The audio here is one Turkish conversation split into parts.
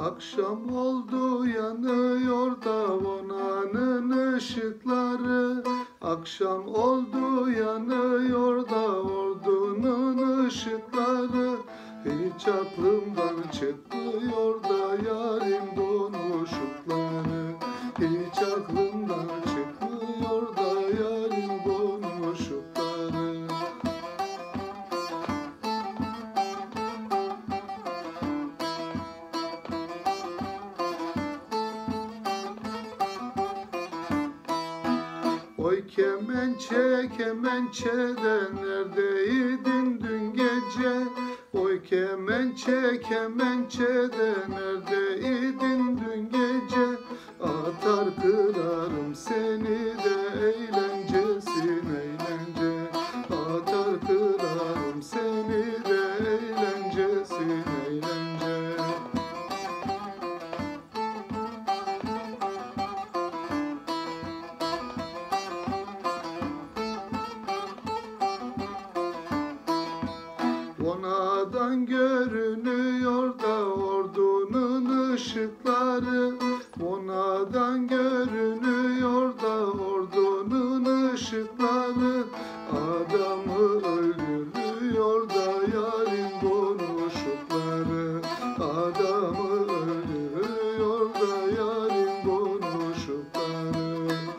Akşam oldu yanıyor da vonanın ışıkları. Akşam oldu yanıyor da ordunun ışıkları. Hiç aklımdan çıkmıyor da yarim konuşukları. Hiç aklımdan çıkmıyor da yarim konuşukları. Oy kemençe kemençede neredeydin dün gece? Oy kemençe kemençede neredeydin dün gece? Atar kırarım seni de eğlencesin eğlence. Atar kırarım seni de eğlencesin eğlence. Onadan görünüyor da ordunun ışıkları. Onadan görünüyor da ordunun ışıkları. Adamı öldürüyor da yarim konuşukları. Adamı öldürüyor da yarim konuşukları.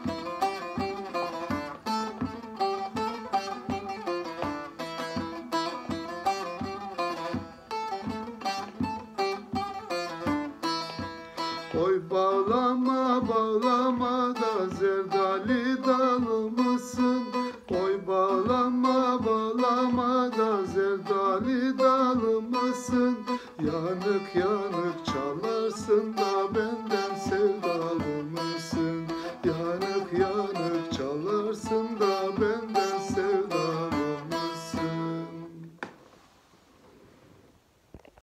Oy bağlama bağlama da zerdali dalı mısın? Oy bağlama bağlama da zerdali dalı mısın? Yanık yanık çalarsın da benden sevda